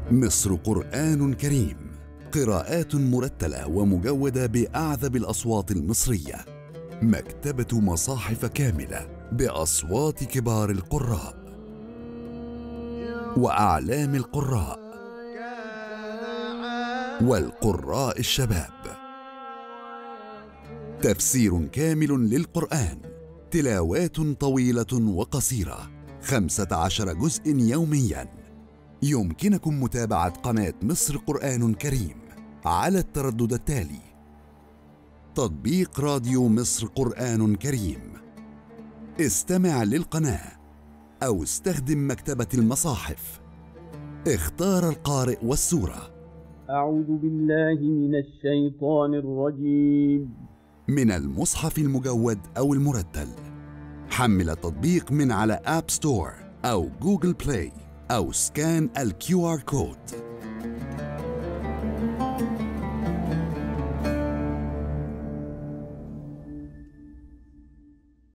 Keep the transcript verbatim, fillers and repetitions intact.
مصر قرآن كريم، قراءات مرتلة ومجودة بأعذب الأصوات المصرية. مكتبة مصاحف كاملة بأصوات كبار القراء وأعلام القراء والقراء الشباب. تفسير كامل للقرآن، تلاوات طويلة وقصيرة، خمسة عشر جزء يومياً. يمكنكم متابعة قناة مصر قرآن كريم على التردد التالي: تطبيق راديو مصر قرآن كريم. استمع للقناة أو استخدم مكتبة المصاحف. اختار القارئ والسورة. أعوذ بالله من الشيطان الرجيم. من المصحف المجود أو المرتل. حمل التطبيق من على آب ستور أو جوجل بلاي أو سكان الكيو آر كود.